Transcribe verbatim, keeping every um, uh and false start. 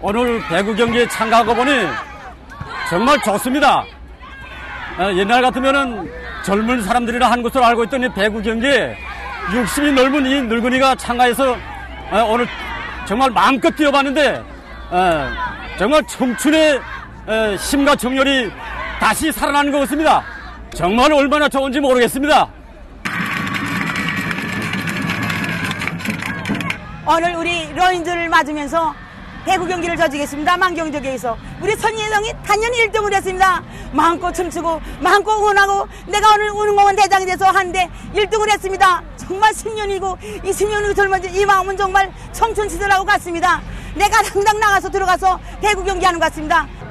오늘 배구 경기에 참가하고 보니 정말 좋습니다. 옛날 같으면은 젊은 사람들이라 한 것으로 알고 있던 이 배구 경기에 육십이 넘은 이 늙은이가 참가해서 오늘 정말 마음껏 뛰어봤는데 정말 청춘의 힘과 정열이 다시 살아나는 것 같습니다. 정말 얼마나 좋은지 모르겠습니다. 오늘 우리 러인들을 맞으면서 배구 경기를 져주겠습니다. 만경적에서 우리 선예성이 단연히 일 등을 했습니다. 마음껏 춤추고 마음껏 응원하고 내가 오늘 운동공원 대장이 돼서 하는데 일 등을 했습니다. 정말 십 년이고 이십 년이 젊은지 이 마음은 정말 청춘 시절하고 같습니다. 내가 당당 나가서 들어가서 배구 경기하는 것 같습니다.